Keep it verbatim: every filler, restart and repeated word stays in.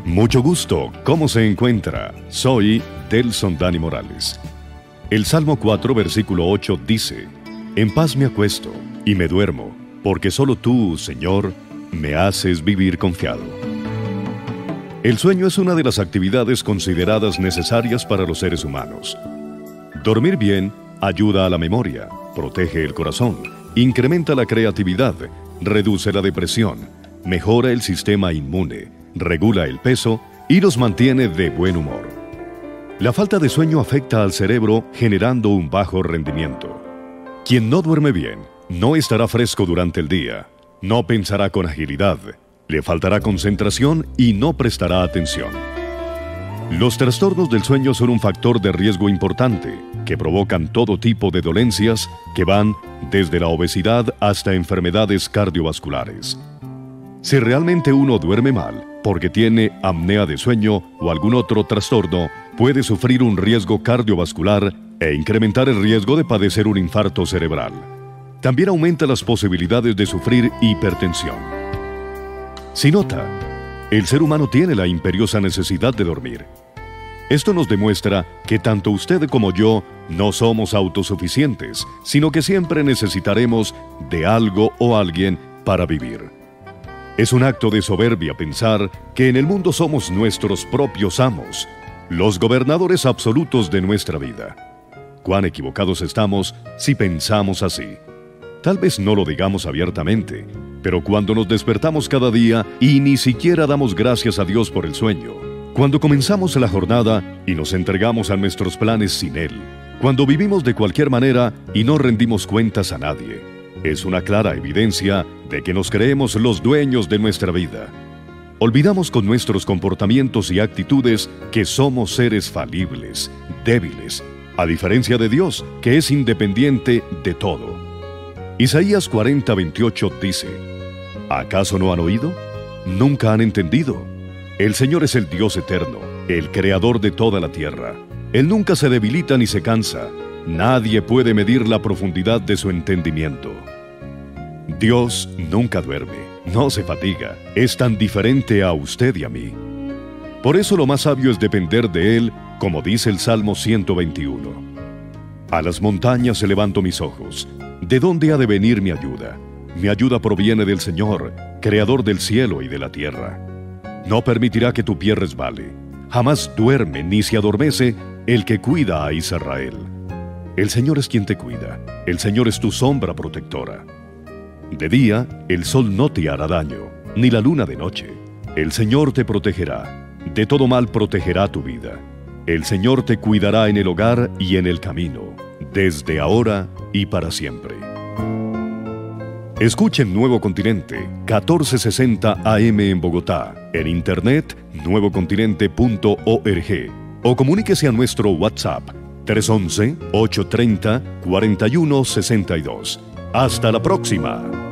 Mucho gusto, ¿cómo se encuentra? Soy Delson Dani Morales. El Salmo cuatro, versículo ocho dice: En paz me acuesto y me duermo, porque solo tú, Señor, me haces vivir confiado. El sueño es una de las actividades consideradas necesarias para los seres humanos. Dormir bien ayuda a la memoria, protege el corazón, incrementa la creatividad, reduce la depresión, mejora el sistema inmune, regula el peso y nos mantiene de buen humor. La falta de sueño afecta al cerebro generando un bajo rendimiento. Quien no duerme bien no estará fresco durante el día, no pensará con agilidad, le faltará concentración y no prestará atención. Los trastornos del sueño son un factor de riesgo importante que provocan todo tipo de dolencias que van desde la obesidad hasta enfermedades cardiovasculares. Si realmente uno duerme mal porque tiene apnea de sueño o algún otro trastorno, puede sufrir un riesgo cardiovascular e incrementar el riesgo de padecer un infarto cerebral. También aumenta las posibilidades de sufrir hipertensión. Si nota, el ser humano tiene la imperiosa necesidad de dormir. Esto nos demuestra que tanto usted como yo no somos autosuficientes, sino que siempre necesitaremos de algo o alguien para vivir. Es un acto de soberbia pensar que en el mundo somos nuestros propios amos, los gobernadores absolutos de nuestra vida. Cuán equivocados estamos si pensamos así. Tal vez no lo digamos abiertamente, pero cuando nos despertamos cada día y ni siquiera damos gracias a Dios por el sueño, cuando comenzamos la jornada y nos entregamos a nuestros planes sin Él, cuando vivimos de cualquier manera y no rendimos cuentas a nadie, es una clara evidencia de que nos creemos los dueños de nuestra vida. Olvidamos con nuestros comportamientos y actitudes que somos seres falibles, débiles, a diferencia de Dios, que es independiente de todo. Isaías cuarenta, veintiocho dice: ¿Acaso no han oído? ¿Nunca han entendido? El Señor es el Dios eterno, el creador de toda la tierra. Él nunca se debilita ni se cansa. Nadie puede medir la profundidad de su entendimiento. Dios nunca duerme, no se fatiga, es tan diferente a usted y a mí. Por eso lo más sabio es depender de Él, como dice el Salmo ciento veintiuno. A las montañas levanto mis ojos. ¿De dónde ha de venir mi ayuda? Mi ayuda proviene del Señor, creador del cielo y de la tierra. No permitirá que tu pie resbale. Jamás duerme ni se adormece el que cuida a Israel. El Señor es quien te cuida. El Señor es tu sombra protectora. De día, el sol no te hará daño, ni la luna de noche. El Señor te protegerá. De todo mal protegerá tu vida. El Señor te cuidará en el hogar y en el camino, desde ahora y para siempre. Escuchen Nuevo Continente, catorce sesenta A M en Bogotá, en internet nuevo continente punto org, o comuníquese a nuestro WhatsApp tres once, ocho treinta, cuarenta y uno sesenta y dos. ¡Hasta la próxima!